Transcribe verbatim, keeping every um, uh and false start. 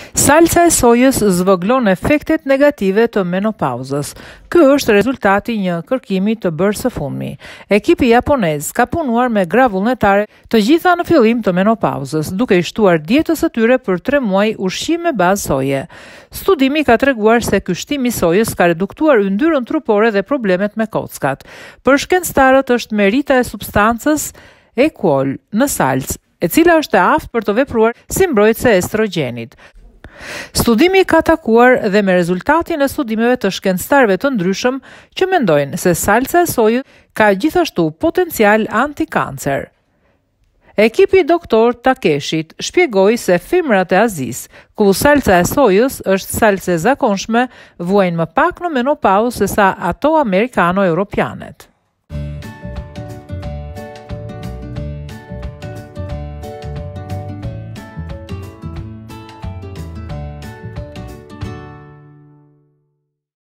Salca e sojës zvogëlon efektet negative të menopauzës. Ky është rezultati i një kërkimi të bërë së fundmi. Ekipi japonez ka punuar me gra vullnetare të gjitha në fillim të menopauzës, duke i shtuar dietës së tyre për tre muaj ushqim me bazë soje. Studimi ka treguar se ky shtim i sojës ka reduktuar yndyrën trupore dhe problemet me kockat. Për shkencëtarët është merita e substancës E. coli në salcë, e cila është e aftë për të vepruar si mbrojtëse e estrogenit. Studimi ka takuar dhe me rezultatin e studimeve të shkencëtarëve të ndryshëm që mendojnë se salca e sojës ka gjithashtu potencial antikancer. Ekipi doktor Takeshit shpjegoi se femrat e Azisë, ku salca e sojës është salcë e zakonshme, vuajnë më pak në menopauzë se sa ato amerikano-europianet.